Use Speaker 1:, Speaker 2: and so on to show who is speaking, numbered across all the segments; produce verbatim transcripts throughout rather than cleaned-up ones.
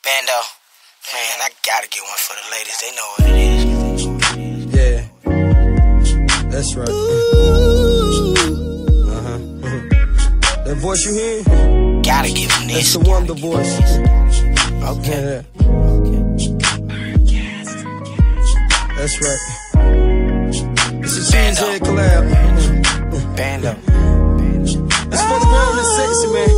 Speaker 1: Bando, man, I gotta get one for the ladies. They know what it is.
Speaker 2: Yeah, that's right. Uh-huh. That voice you hear?
Speaker 1: Gotta give them this.
Speaker 2: That's the Wonder voice.
Speaker 1: Okay.
Speaker 2: Yeah. That's right. It's a Cheesehead collab.
Speaker 1: Bando.
Speaker 2: It's for the grown and sexy, man.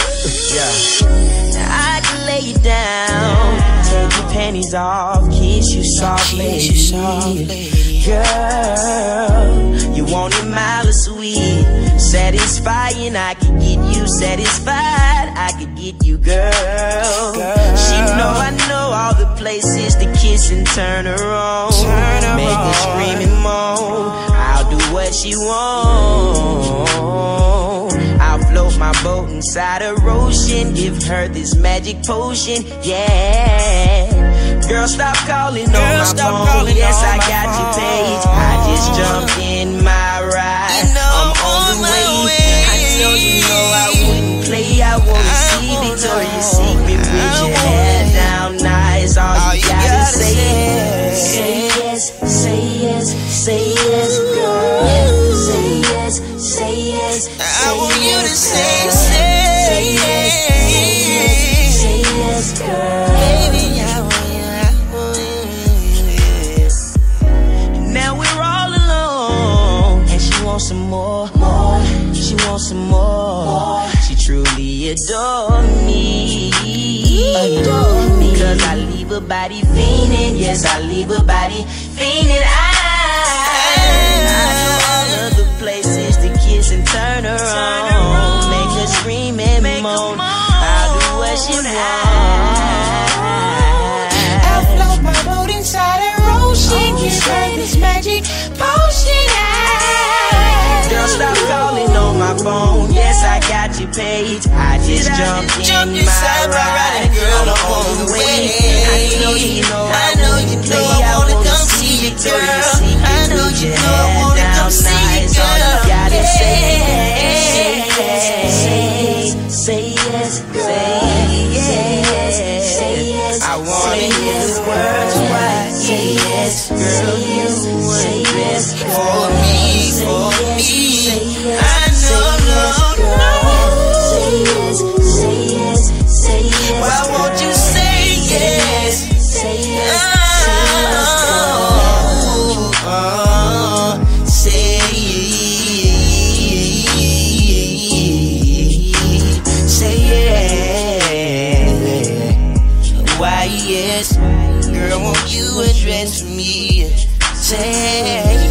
Speaker 2: Yeah.
Speaker 3: I can lay you down, take your panties off, kiss you softly. Girl, you want it mild or sweet, satisfying. I could get you satisfied, I could get you, girl. She know I know all the places to kiss and turn her on, make her scream and moan. I'll do what she wants. I'll float my boat inside her ocean, give her this magic potion, yeah. Girl, stop calling on my phone, yes, I got your page. I just jumped in my ride, I'm on the way. I know you know I wouldn't play, I wanna see Victoria's Secret with your hair down nice. All you gotta say is, say yes, say yes, say yes, girl. Say yes, say yes, I want you to say, say yes, say yes, girl. Baby, I want you, I want you. Now we're all alone, and she wants some more, more. She wants some more, more. She truly adore me, adore me. Because I leave her body fiending, yes, I leave her body fiending. I, I know all of the places to kiss and turn her on, make her scream and moan. I'll do what she wants.
Speaker 4: I'll float my boat inside her ocean, give her this magic potion.
Speaker 3: Girl, stop calling on my phone, yes, I got your page. I just jumped in my ride, I'm on the way. I know you know I wouldn't play, I wanna see Victoria's Secret. I know you know I wanna come see you, girl. All you gotta say yes, say yes, say yes, say yes. I wanna hear the words why, say yes, girl, you would best for me, for me. I know, no, no. Say yes, say yes, say yes. Why won't you say yes? Say yes, oh, oh, say say yes. Why yes? Girl, won't you address me? Say